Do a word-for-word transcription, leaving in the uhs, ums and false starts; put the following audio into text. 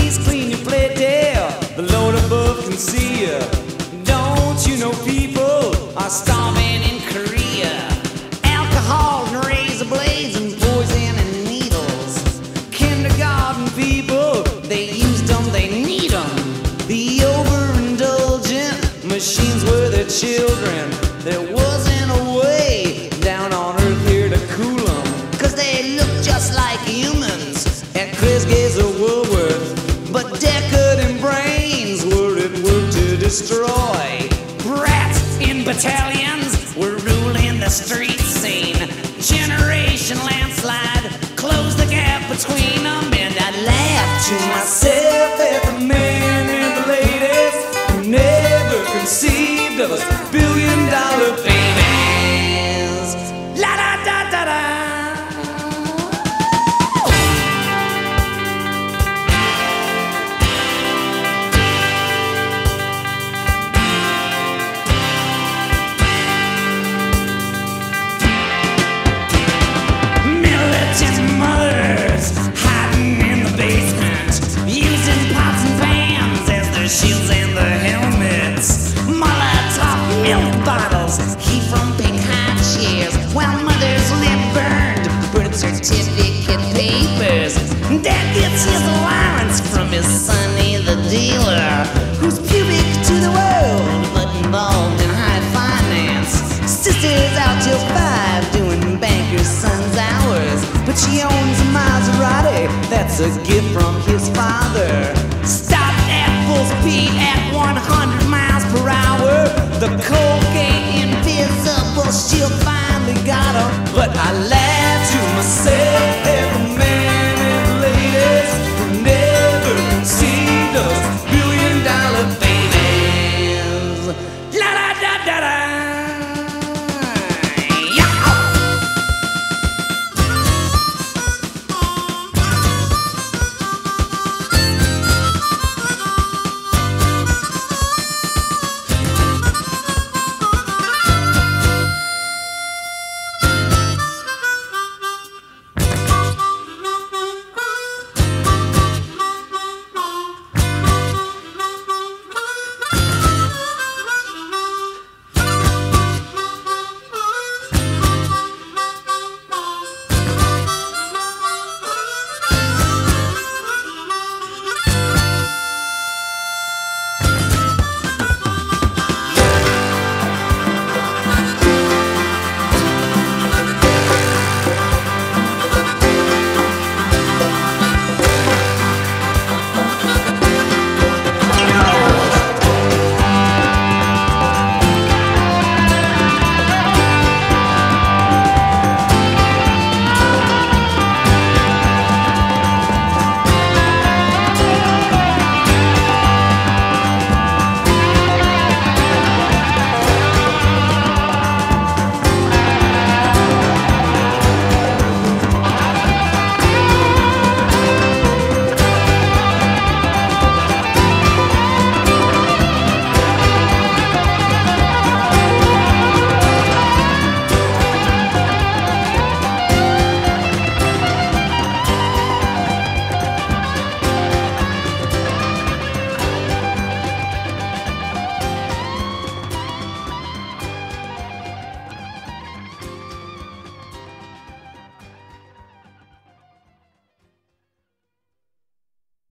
please clean your plate there. The Lord above can see you. Don't you know people are starving in Korea? Alcohol and razor blades and poison and needles. Kindergarten people, they use them, they need them. The overindulgent machines were their children. There wasn't a way down on earth here to cool them, cause they look just like humans at Chris Gaze or Woolworth. But decadent brains were at work to destroy. Rats in battalions were ruling the street scene. Generation Landslide closed the gap between them. And I laughed to myself at the man and the ladies who never conceived of us billion dollar babies. La da da da da. Mothers hiding in the basement, using pots and pans as their shields and their helmets. Molotov milk bottles heat from big high chairs, while mothers live burned birth certificate papers. Dad gets his allowance from his sonny the dealer, who's pubic to the world but involved in high finance. Sister's out till five doing banker's son's hours, but she owns a Maserati, that's a gift from his